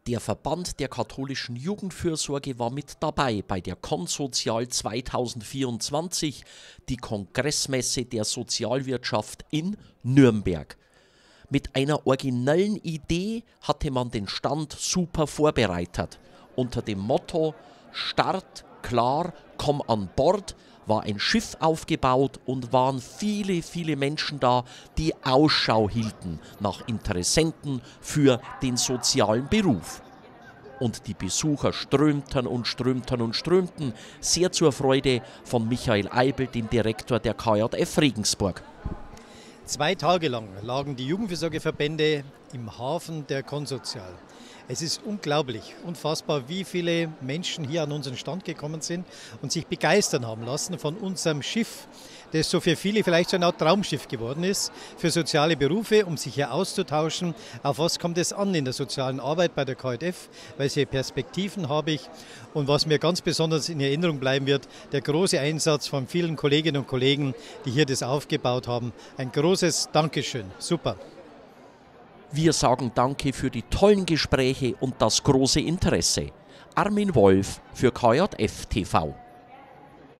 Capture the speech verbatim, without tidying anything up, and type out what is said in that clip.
Der Verband der katholischen Jugendfürsorge war mit dabei bei der Konsozial zweitausendvierundzwanzig, die Kongressmesse der Sozialwirtschaft in Nürnberg. Mit einer originellen Idee hatte man den Stand super vorbereitet. Unter dem Motto „Start, klar, komm an Bord“ war ein Schiff aufgebaut und waren viele, viele Menschen da, die Ausschau hielten nach Interessenten für den sozialen Beruf. Und die Besucher strömten und strömten und strömten, sehr zur Freude von Michael Eibel, dem Direktor der K J F Regensburg. Zwei Tage lang lagen die Jugendfürsorgeverbände im Hafen der Konsozial. Es ist unglaublich, unfassbar, wie viele Menschen hier an unseren Stand gekommen sind und sich begeistern haben lassen von unserem Schiff, das so für viele vielleicht so eine Art Traumschiff geworden ist, für soziale Berufe, um sich hier auszutauschen. Auf was kommt es an in der sozialen Arbeit bei der K J F? Welche Perspektiven habe ich? Und was mir ganz besonders in Erinnerung bleiben wird, der große Einsatz von vielen Kolleginnen und Kollegen, die hier das aufgebaut haben. Ein großes Dankeschön. Super. Wir sagen Danke für die tollen Gespräche und das große Interesse. Armin Wolf für K J F T V.